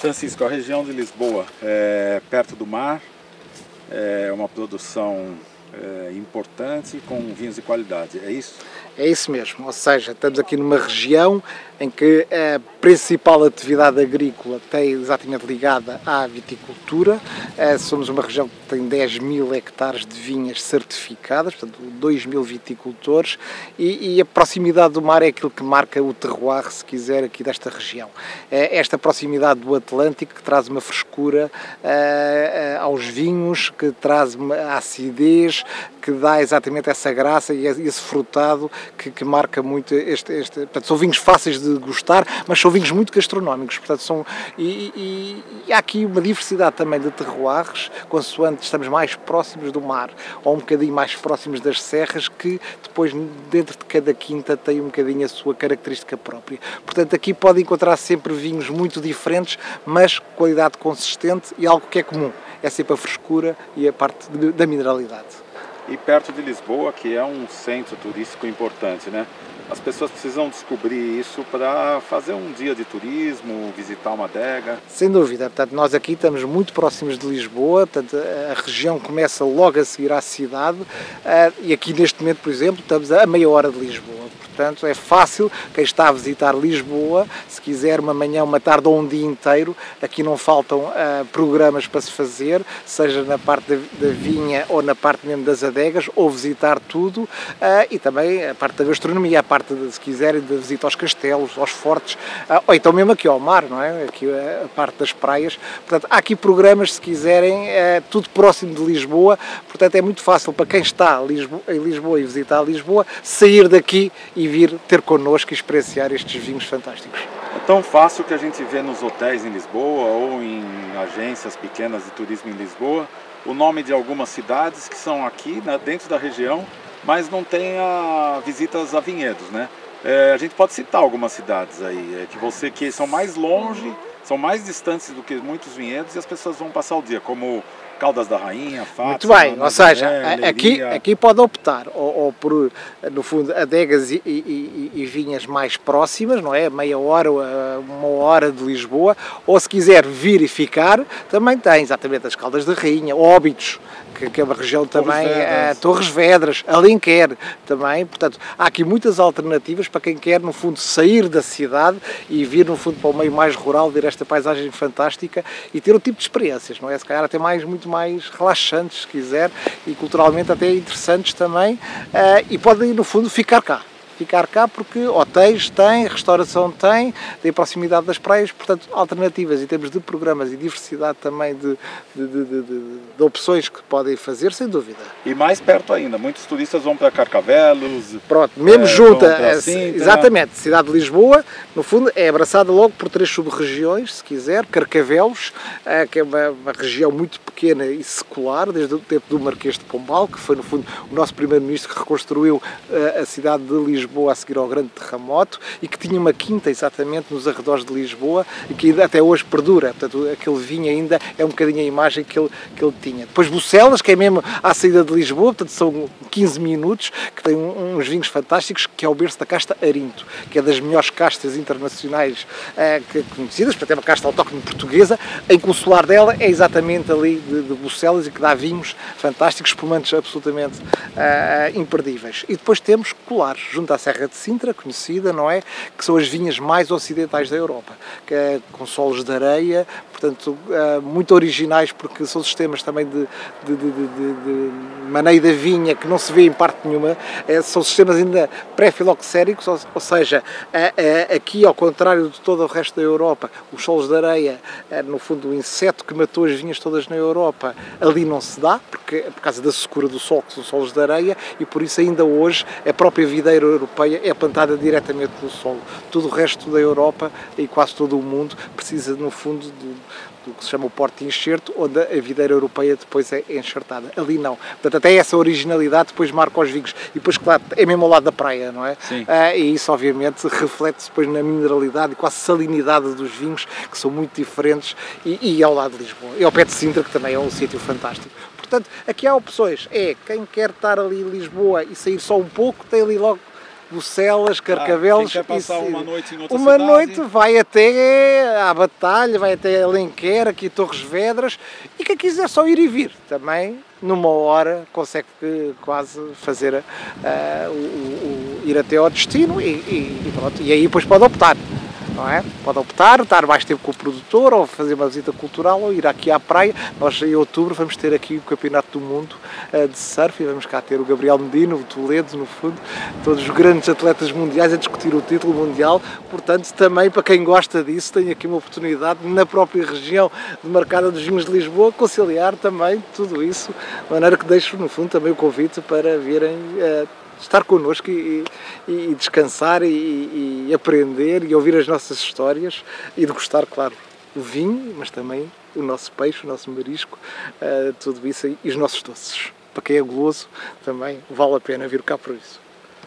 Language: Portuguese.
Francisco, a região de Lisboa é perto do mar, é uma produção importante com vinhos de qualidade, é isso? É isso mesmo, ou seja, estamos aqui numa região em que a principal atividade agrícola está exatamente ligada à viticultura. Somos uma região que tem 10.000 hectares de vinhas certificadas, portanto 2.000 viticultores, e a proximidade do mar é aquilo que marca o terroir, se quiser, aqui desta região. Esta proximidade do Atlântico que traz uma frescura aos vinhos, que traz uma acidez, que dá exatamente essa graça e esse frutado que marca muito portanto, são vinhos fáceis de gostar, mas são vinhos muito gastronómicos, portanto, e há aqui uma diversidade também de terroirs, consoante estamos mais próximos do mar, ou um bocadinho mais próximos das serras, que depois dentro de cada quinta tem um bocadinho a sua característica própria. Portanto, aqui pode encontrar sempre vinhos muito diferentes, mas qualidade consistente e algo que é comum, é sempre a frescura e a parte da mineralidade. E perto de Lisboa, que é um centro turístico importante, né? As pessoas precisam descobrir isso para fazer um dia de turismo, visitar uma adega. Sem dúvida, portanto, nós aqui estamos muito próximos de Lisboa, portanto, a região começa logo a seguir à cidade, e aqui neste momento, por exemplo, estamos a meia hora de Lisboa. Portanto, é fácil, quem está a visitar Lisboa, se quiser uma manhã, uma tarde ou um dia inteiro, aqui não faltam programas para se fazer, seja na parte da vinha ou na parte mesmo das adegas, ou visitar tudo, e também a parte da gastronomia, a parte, se quiserem, da visita aos castelos, aos fortes, ou então mesmo aqui ao mar, não é? Aqui a parte das praias. Portanto, há aqui programas, se quiserem, tudo próximo de Lisboa, portanto é muito fácil para quem está em Lisboa e visitar Lisboa, sair daqui e vir ter connosco e experienciar estes vinhos fantásticos. É tão fácil que a gente vê nos hotéis em Lisboa ou em agências pequenas de turismo em Lisboa o nome de algumas cidades que são aqui, né, dentro da região, mas não tem visitas a vinhedos, né? A gente pode citar algumas cidades aí, que são mais longe, são mais distantes do que muitos vinhedos e as pessoas vão passar o dia, como Caldas da Rainha, Fátima... Muito bem, ou seja, aqui pode optar ou por, no fundo, adegas e vinhas mais próximas, não é? Meia hora, uma hora de Lisboa, ou se quiser vir e ficar, também tem exatamente as Caldas da Rainha, Óbidos, que é uma região também, Torres Vedras, Alenquer também, portanto, há aqui muitas alternativas para quem quer, no fundo, sair da cidade e vir, no fundo, para o meio mais rural, ver esta paisagem fantástica e ter o tipo de experiências, não é? Se calhar até muito mais relaxantes, se quiser, e culturalmente até interessantes também, e podem, no fundo, ficar cá porque hotéis têm, restauração tem proximidade das praias, portanto alternativas em termos de programas e diversidade também de opções que podem fazer, sem dúvida. E mais perto ainda, muitos turistas vão para Carcavelos. Pronto, mesmo junta, exatamente, cidade de Lisboa, no fundo é abraçada logo por 3 sub-regiões, se quiser, Carcavelos, que é uma região muito pequena e secular, desde o tempo do Marquês de Pombal, que foi no fundo o nosso primeiro-ministro que reconstruiu a cidade de Lisboa a seguir ao grande terremoto e que tinha uma quinta exatamente nos arredores de Lisboa e que até hoje perdura, portanto aquele vinho ainda é um bocadinho a imagem que ele tinha. Depois Bucelas, que é mesmo à saída de Lisboa, portanto são 15 minutos, que tem uns vinhos fantásticos, que é o berço da casta Arinto, que é das melhores castas internacionais conhecidas, portanto é uma casta autóctone portuguesa, em que o solar dela é exatamente ali de Bucelas e que dá vinhos fantásticos, espumantes absolutamente imperdíveis. E depois temos Colares, junto à Serra de Sintra, conhecida, não é? Que são as vinhas mais ocidentais da Europa, com solos de areia, portanto, muito originais, porque são sistemas também de maneio da vinha que não se vê em parte nenhuma, são sistemas ainda pré-filoxéricos, ou seja, aqui, ao contrário de todo o resto da Europa, os solos de areia, no fundo, o inseto que matou as vinhas todas na Europa, ali não se dá, porque por causa da secura do solo, que são solos de areia, e por isso ainda hoje a própria videira europeia é plantada diretamente no solo. Todo o resto da Europa e quase todo o mundo precisa, no fundo, do que se chama o porte-enxerto, onde a videira europeia depois é enxertada. Ali não. Portanto, até essa originalidade depois marca os vinhos. E depois, claro, é mesmo ao lado da praia, não é? Sim. E isso, obviamente, reflete-se depois na mineralidade e quase salinidade dos vinhos, que são muito diferentes, e ao lado de Lisboa. E ao pé de Sintra, que também é um sítio fantástico. Portanto, aqui há opções. Quem quer estar ali em Lisboa e sair só um pouco, tem ali logo Bucelas, Carcavelos. Quem quer passar uma noite em outra uma cidade? noite vai até à Batalha, vai até Alenquer, aqui Torres Vedras, e quem quiser só ir e vir também, numa hora consegue quase fazer ir até ao destino e pronto. E aí depois pode optar. Não é? Pode optar, estar mais tempo com o produtor, ou fazer uma visita cultural, ou ir aqui à praia. Nós em outubro vamos ter aqui o Campeonato do Mundo de surf e vamos cá ter o Gabriel Medina, o Toledo, no fundo, todos os grandes atletas mundiais a discutir o título mundial. Portanto, também para quem gosta disso, tem aqui uma oportunidade na própria região demarcada dos Vinhos de Lisboa, conciliar também tudo isso, de maneira que deixo no fundo também o convite para virem estar connosco e descansar e aprender e ouvir as nossas histórias e degustar, claro, o vinho, mas também o nosso peixe, o nosso marisco, tudo isso e os nossos doces. Para quem é guloso, também vale a pena vir cá por isso.